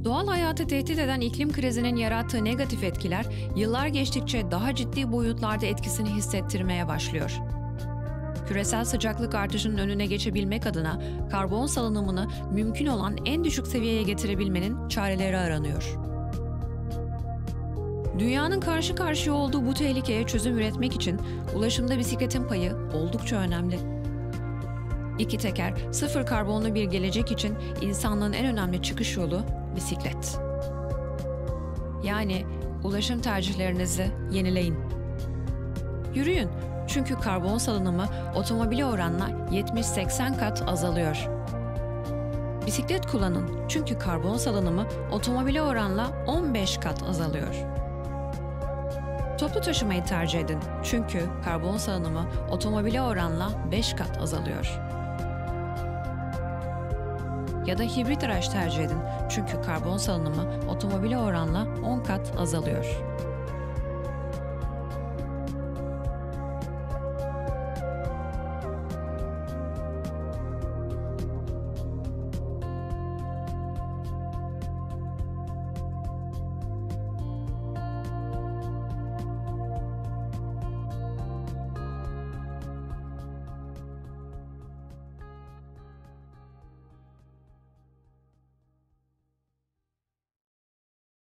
Doğal hayatı tehdit eden iklim krizinin yarattığı negatif etkiler, yıllar geçtikçe daha ciddi boyutlarda etkisini hissettirmeye başlıyor. Küresel sıcaklık artışının önüne geçebilmek adına karbon salınımını mümkün olan en düşük seviyeye getirebilmenin çareleri aranıyor. Dünyanın karşı karşıya olduğu bu tehlikeye çözüm üretmek için ulaşımda bisikletin payı oldukça önemli. İki teker, sıfır karbonlu bir gelecek için insanlığın en önemli çıkış yolu bisiklet. Yani ulaşım tercihlerinizi yenileyin. Yürüyün, çünkü karbon salınımı otomobile oranla 70-80 kat azalıyor. Bisiklet kullanın, çünkü karbon salınımı otomobile oranla 15 kat azalıyor. Toplu taşımayı tercih edin, çünkü karbon salınımı otomobile oranla 5 kat azalıyor. Ya da hibrit araç tercih edin, çünkü karbon salınımı otomobile oranla 10 kat azalıyor.